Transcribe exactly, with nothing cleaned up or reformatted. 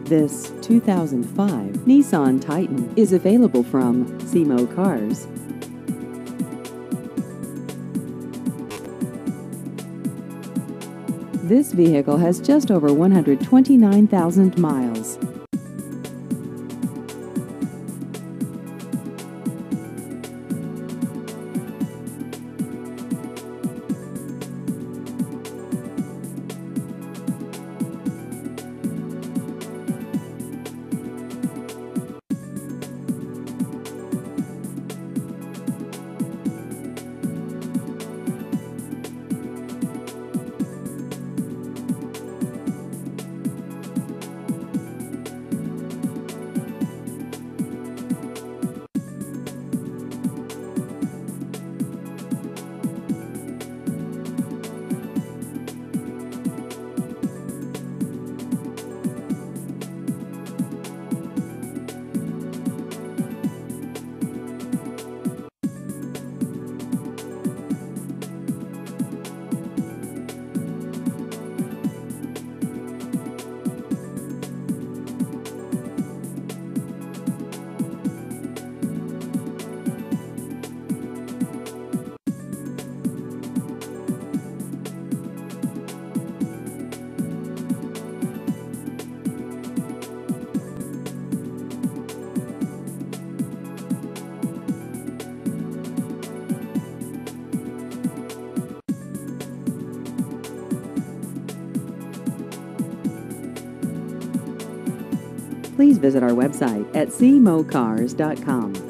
This two thousand five Nissan Titan is available from C M O Cars. This vehicle has just over one hundred twenty-nine thousand miles. Please visit our website at c m o cars dot com.